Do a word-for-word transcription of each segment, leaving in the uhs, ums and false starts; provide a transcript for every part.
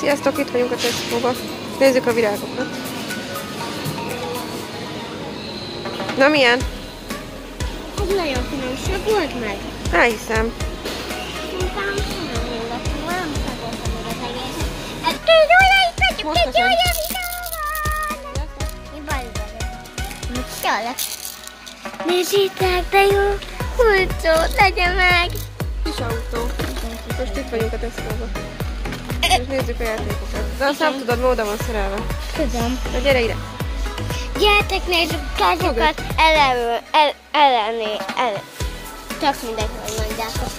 Sziasztok, itt vagyunk a Tesco-ba. Nézzük a virágokat. Na milyen? Ez nagyon finom, se volt meg. Elhiszem. Szerintem nem nem szagoltam meg az egészet. Ettől óra itt vagyunk egy olyan videóban! Mi baj vagyok? Jól lesz. Nézzétek, de jó! Kulcsó, tegye meg! Kis autó. Most itt vagyunk a Tesco-ba. És nézzük a játékokat. De azt nem tudod, móda van szerelve. Tudom. Na gyere ide. Gyertek, nézzük károkat ellenő, el, ellené, el. Csak mindegy, hogy mondjátok.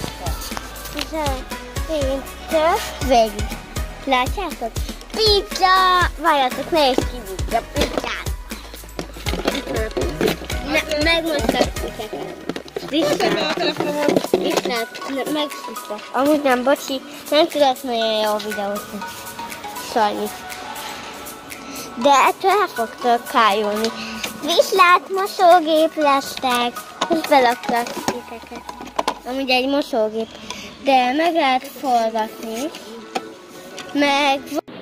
Én tök végig. Látjátok? Pizza! Várjátok, nézd ki pizza, pizzát. Ne, megmondtak titeket. Viszlát. Viszlát. Megviszlát. Amúgy nem, bocsi, nem tudok nagyon jó videót. Sajnos. De ettől el fogtok kájulni. Viszlát, mosógép lesztek. Most belaktak titeket. Amúgy egy mosógép. De meg lehet forgatni. Meg...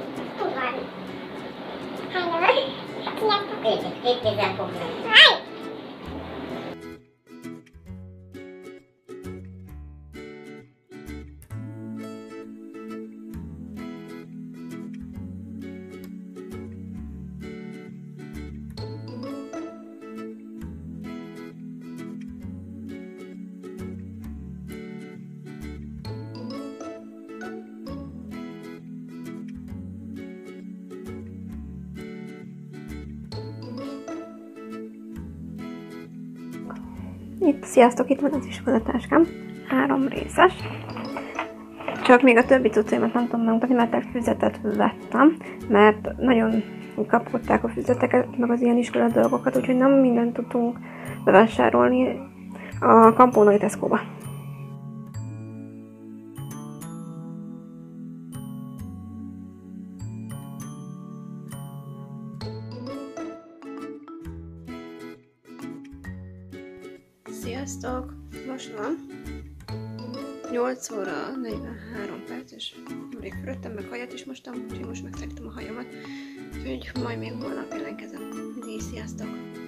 Itt, sziasztok, itt van az iskolatáskám. Három részes. Csak még a többi cuccaimat nem tudom megmutatni, mert egy füzetet vettem, mert nagyon kapkodták a füzeteket, meg az ilyen iskola dolgokat, úgyhogy nem mindent tudtunk bevásárolni a Kampónai Tesco-ba. Sziasztok! Most van nyolc óra negyvenhárom perc, és még fürödtem, meg hajat is mostam, úgyhogy most megszektem a hajamat, úgyhogy majd még holnap jelentkezem. Így, sziasztok!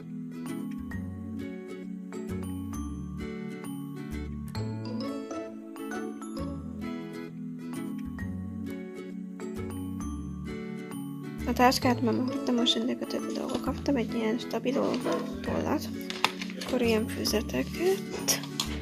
A táskát már megvettem, most ennek a többi dolgot kaptam, egy ilyen stabiló tollat, akkor ilyen füzeteket,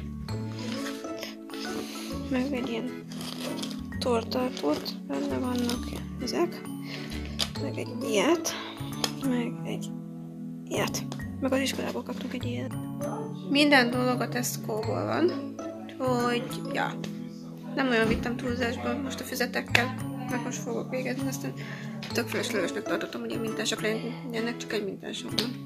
meg egy ilyen tortartót, benne vannak ezek, meg egy ilyet, meg egy ilyet, meg az iskolából kaptunk egy ilyet. Minden dolog a Tesco-ból van, úgyhogy, ja, nem olyan vittem túlzásba most a füzetekkel, meg most fogok végezni, aztán tök fölöslegesnek tartottam, hogy ilyen mintások legyenek, csak egy mintások van.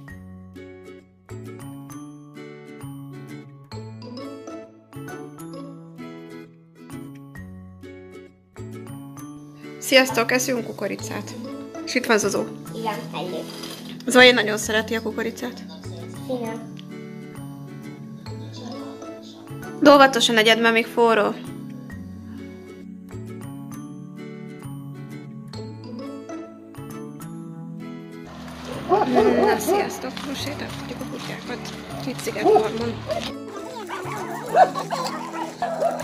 Sziasztok, eszünk kukoricát. És itt van Zozó. Igen, ennyi. Zoé nagyon szereti a kukoricát. Igen. Dolgatosan egyed, mert még forró. Na, sziasztok, most sétáltatjuk a kutyákat. Itt Szigetfarmon.